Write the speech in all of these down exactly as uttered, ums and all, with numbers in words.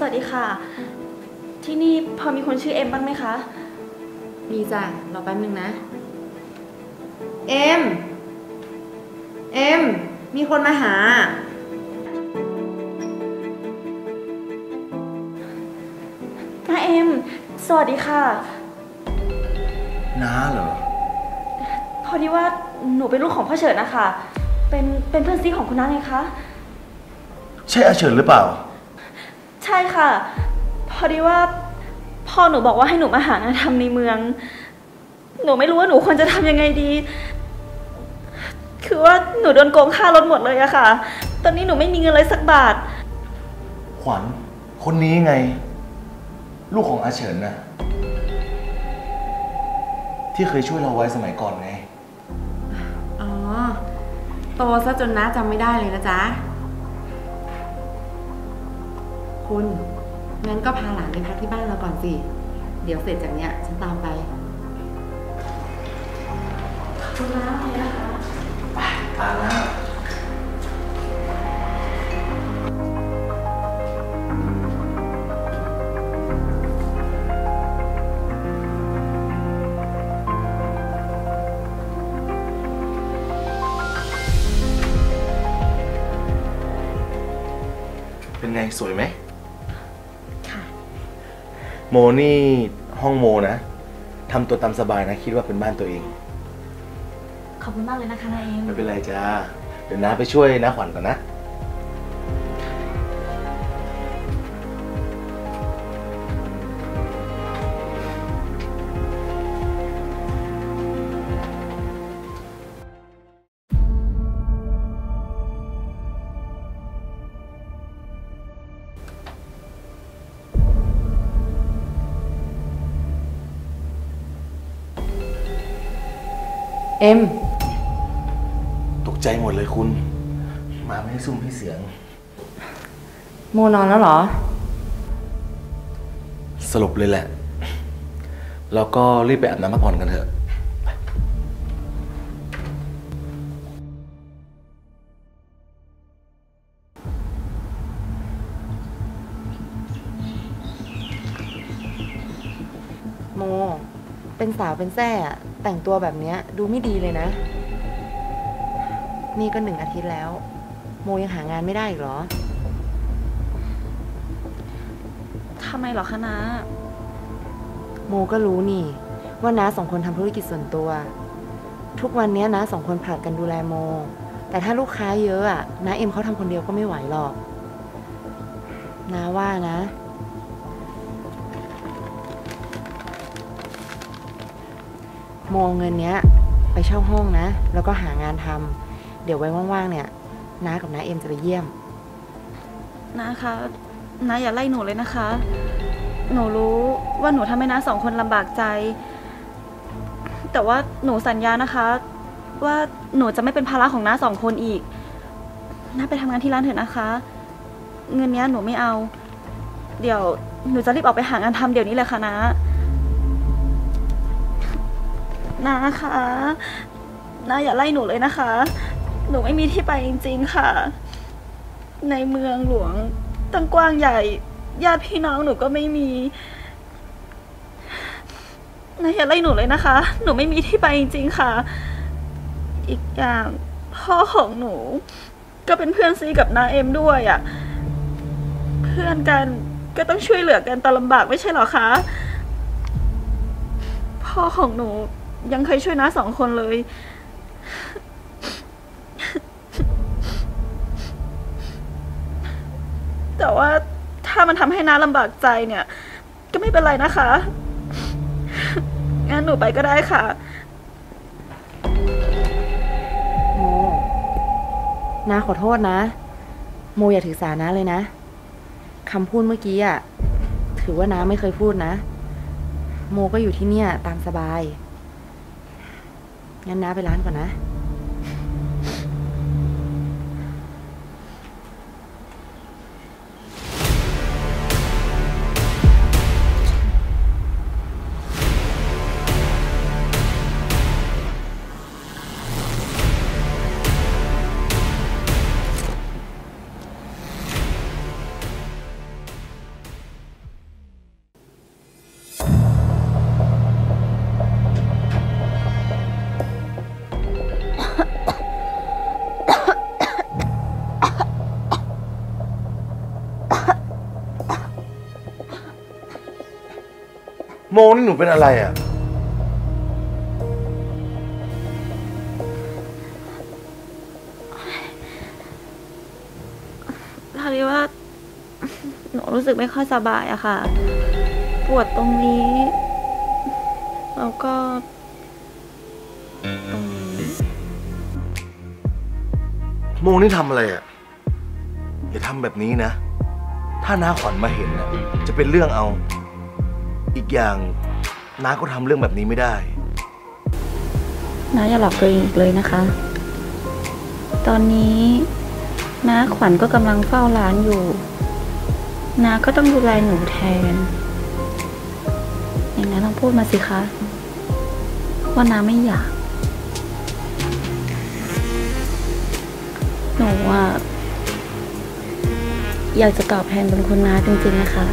วัสดีค่ะที่นี่พอมีคนชื่อเอ็มบ้างไหมคะมีจ้ะรอแป๊บนึงนะเอ็มเอ็มมีคนมาหาน้าเอ็มสวัสดีค่ะน้าเหรอพอดีว่าหนูเป็นลูกของพ่อเฉิดนะคะเป็นเป็นเพื่อนซีของคุณน้าไงคะใช่อาเฉินหรือเปล่าใช่ค่ะพอดีว่าพ่อหนูบอกว่าให้หนูมาหางานทำในเมืองหนูไม่รู้ว่าหนูควรจะทำยังไงดีคือว่าหนูโดนโกงค่ารถหมดเลยอะค่ะตอนนี้หนูไม่มีเงินเลยสักบาทขวัญคนนี้ไงลูกของอาเฉินน่ะที่เคยช่วยเราไว้สมัยก่อนไงอ๋อโตซะจนน้าจำไม่ได้เลยนะจ๊ะคุณงั้นก็พาหลานไปพักที่บ้านเราก่อนสิเดี๋ยวเสร็จจากเนี้ยฉันตามไปขอบคุณมากเลยนะคะไปตามนะเป็นไงสวยไหมค่ะโมนี่ห้องโมนะทำตัวตามสบายนะคิดว่าเป็นบ้านตัวเองขอบคุณมากเลยนะคะนายเอ็มไม่เป็นไรจ้าเดี๋ยวน้าไปช่วยน้าขวัญก่อนนะเอ็มตกใจหมดเลยคุณมาไม่ให้ซุ่มให้เสียงโมนอนแล้วเหรอสลบเลยแหละแล้วก็รีบไปอาบน้ำพักผ่อนกันเถอะโมเป็นสาวเป็นแซ่แต่งตัวแบบนี้ดูไม่ดีเลยนะนี่ก็หนึ่งอาทิตย์แล้วโมยังหางานไม่ได้อีกเหรอทำไมเหรอคะน้าโมก็รู้นี่ว่าน้าสองคนทำธุรกิจส่วนตัวทุกวันนี้น้าสองคนผลัดกันดูแลโมแต่ถ้าลูกค้าเยอะอะน้าเอ็มเขาทำคนเดียวก็ไม่ไหวหรอกน้าว่านะโมเงินเนี้ยไปเช่าห้องนะแล้วก็หางานทำเดี๋ยวไว้ว่างๆเนี่ยน้ากับน้าเอ็มจะไปเยี่ยมน้าคะน้าอย่าไล่หนูเลยนะคะหนูรู้ว่าหนูทำให้น้าสองคนลำบากใจแต่ว่าหนูสัญญานะคะว่าหนูจะไม่เป็นภาระของน้าสองคนอีกน้าไปทำงานที่ร้านเถอะนะคะเงินเนี้ยหนูไม่เอาเดี๋ยวหนูจะรีบออกไปหางานทำเดี๋ยวนี้เลยค่ะน้านะคะน้าอย่าไล่หนูเลยนะคะหนูไม่มีที่ไปจริงๆค่ะในเมืองหลวงตั้งกว้างใหญ่ญาติพี่น้องหนูก็ไม่มีน้าอย่าไล่หนูเลยนะคะหนูไม่มีที่ไปจริงๆค่ะอีกอย่างพ่อของหนูก็เป็นเพื่อนซีกับน้าเอ็มด้วยอ่ะเพื่อนกันก็ต้องช่วยเหลือกันตอนลำบากไม่ใช่หรอคะพ่อของหนูยังเคยช่วยน้าสองคนเลยแต่ว่าถ้ามันทำให้น้าลำบากใจเนี่ยก็ไม่เป็นไรนะคะงั้นหนูไปก็ได้ค่ะโมน้าขอโทษนะโมอย่าถือสานะเลยนะคำพูดเมื่อกี้อ่ะถือว่าน้าไม่เคยพูดนะโมก็อยู่ที่เนี่ยตามสบายงั้นน้าไปร้านก่อนนะโมนี่หนูเป็นอะไรอ่ะพอดีว่า หนูรู้สึกไม่ค่อยสบายอะค่ะ ปวดตรงนี้ แล้วก็ ตรงนี้โมนี่ทำอะไรอ่ะ อย่าทำแบบนี้นะ ถ้าน้าขวัญมาเห็นนะจะเป็นเรื่องเอา อีกอย่างน้าก็ทำเรื่องแบบนี้ไม่ได้น้าอย่าหลอกตัวเองอีกเลยนะคะ ตอนนี้น้าขวัญก็กำลังเฝ้าร้านอยู่น้าก็ต้องดูแลหนูแทน อย่างนั้นลองพูดมาสิคะ ว่าน้าไม่อยาก หนูว่าอยากจะตอบแทนบุญคุณน้าจริงๆนะคะ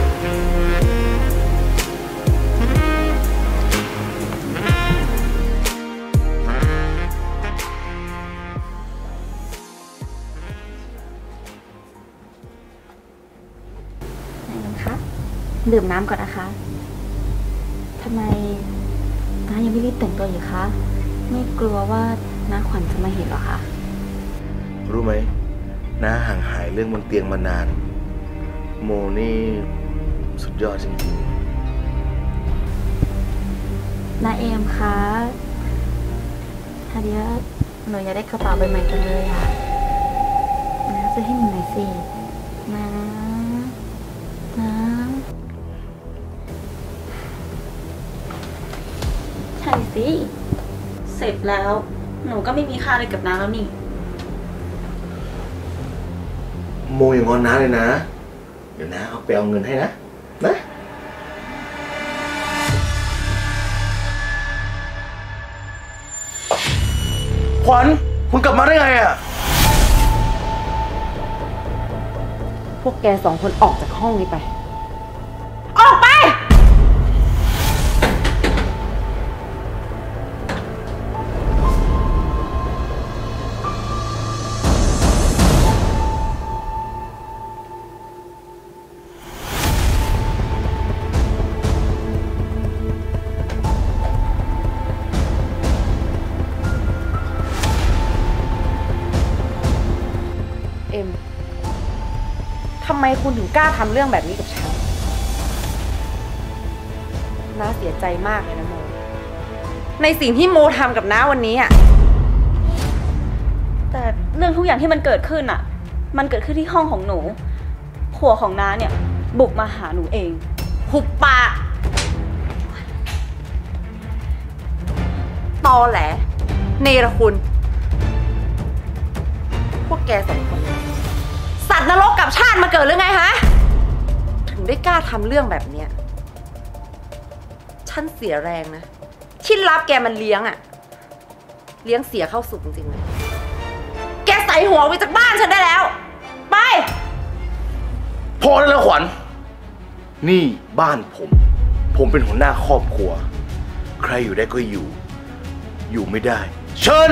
ไหนกันคะ ดื่มน้ำก่อนนะคะ ทำไมน้ายังไม่รีบแต่งตัวอยู่คะ ไม่กลัวว่าน้าขวัญจะมาเห็นหรอคะรู้ไหมน้าห่างหายเรื่องบนเตียงมานาน โมนี่สุดยอดจริงๆน้าเอมคะถ้าเดี๋ยวหนูอยากได้กระเป๋าใบใหม่กันเลยอะน้าซื้อให้หนูหน่อยสินะนะใช่สิ เสร็จแล้ว หนูก็ไม่มีค่าอะไรกับน้าแล้วนี่โมอย่างงอนน้าเลยนะ เดี๋ยวน้าเอาไปเอาเงินให้นะ นะ ขวัญคุณกลับมาได้ไงอ่ะพวกแกสองคนออกจากห้องนี้ไปออกไปเอ็ม ทำไมคุณถึงกล้าทำเรื่องแบบนี้กับฉัน น้าเสียใจมากเลยนะโม ในสิ่งที่โมทำกับน้าวันนี้อ่ะแต่เรื่องทุกอย่างที่มันเกิดขึ้นอะมันเกิดขึ้นที่ห้องของหนู ผัวของน้าเนี่ย บุกมาหาหนูเองหุบปากตอแหล เนรคุณ พวกแกสองคน สัตว์นรกกับชาติมาเกิดหรือไงฮะ ถึงได้กล้าทำเรื่องแบบเนี้ย ฉันเสียแรงนะ ที่รับแกมันเลี้ยงอะเลี้ยงเสียเข้าสุกจริงๆเลย แกใส่หัวไปจากบ้านฉันได้แล้ว ไปพอได้แล้วขวัญ นี่บ้านผม ผมเป็นหัวหน้าครอบครัว ใครอยู่ได้ก็อยู่ อยู่ไม่ได้ เชิญ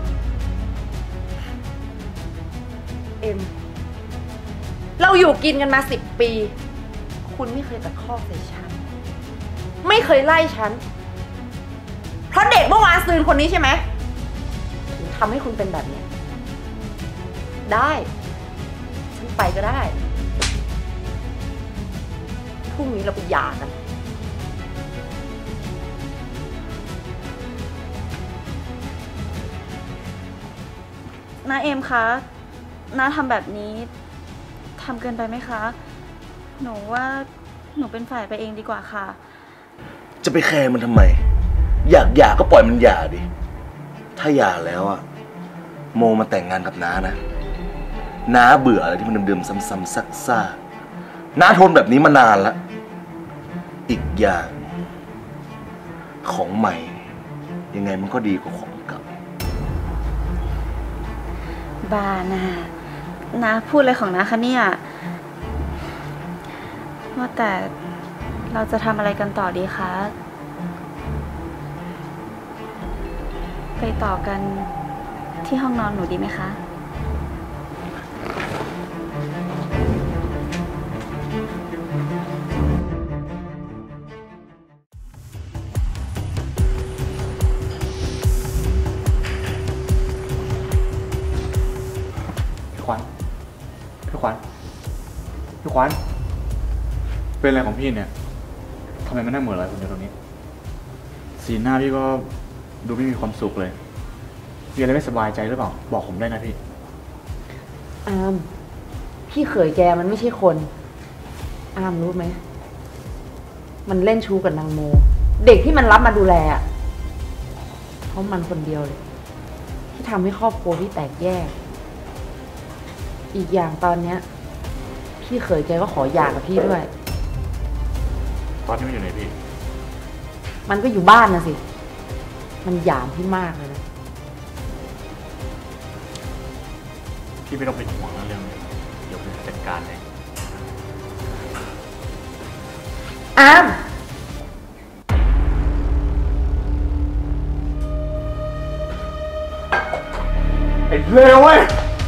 เอ็ม เราอยู่กินกันมาสิบปี คุณไม่เคยตะคอกใส่ฉัน ไม่เคยไล่ฉัน เพราะเด็กเมื่อวานซืนคนนี้ใช่ไหม ถึงทำให้คุณเป็นแบบนี้ ได้ ฉันไปก็ได้ พรุ่งนี้เราไปหย่ากันน้าเอมคะ น้าทำแบบนี้ทำเกินไปไหมคะ หนูว่าหนูเป็นฝ่ายไปเองดีกว่าค่ะจะไปแคร์มันทำไม อยากหย่าก็ปล่อยมันหย่าดิ ถ้าหย่าแล้วอะโมมาแต่งงานกับน้านะ น้าเบื่ออะไรที่มันเดิมๆซ้ำๆซักๆน้าทนแบบนี้มานานแล้ว อีกอย่าง ของใหม่ ยังไงมันก็ดีกว่าของเก่าบานาน้าพูดอะไรของน้าคะเนี่ย ว่าแต่เราจะทำอะไรกันต่อดีคะ ไปต่อกันที่ห้องนอนหนูดีไหมคะพี่ขวัญพี่ขวัญพี่ขวัญเป็นอะไรของพี่เนี่ยทำไมมันน่าเหมือนอะไรคนเดียวตรงนี้สีหน้าพี่ก็ดูไม่มีความสุขเลยมีอะไรไม่สบายใจหรือเปล่าบอกผมได้นะพี่อามพี่เขยแกมันไม่ใช่คน อามรู้ไหมมันเล่นชู้กับนางโมเด็กที่มันรับมาดูแลอ่ะเพราะมันคนเดียวเลยที่ทำให้ครอบครัวพี่แตกแยกอีกอย่างตอนเนี้ยพี่เขยแกก็ขอหย่ากับพี่ด้วยตอนที่มันอยู่ไหนพี่มันก็อยู่บ้านนะสิมันหยามพี่มากเลยนะพี่ไม่ต้องเป็นห่วงเรื่องนี้เดี๋ยวผมจัดการเองอามไอ้เลวเว้ย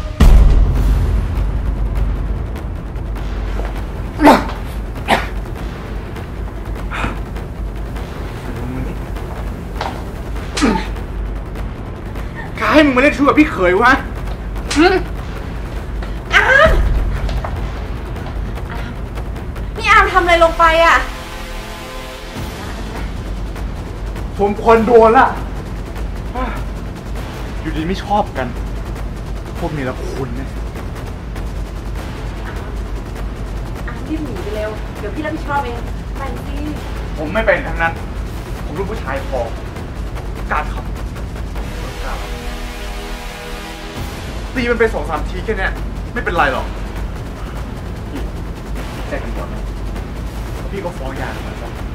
ใครให้มึงมาเล่นชู้กับพี่เขยวะอามนี่อามทำอะไรลงไปอ่ะผมควรโดนละอยู่ดีไม่ชอบกันพวกนี้ละคุณเนี่ยอามรีบหนีไปเร็วเดี๋ยวพี่รับผิดชอบเองไปสิผมไม่เป็นทั้งนั้นผมรู้ผู้ชายพอการขับตีมันไปสองสามทีแค่นี้ไม่เป็นไรหรอกพี่แจ้งตำรวจนะพี่ก็ฟ้องยาเหมือนกัน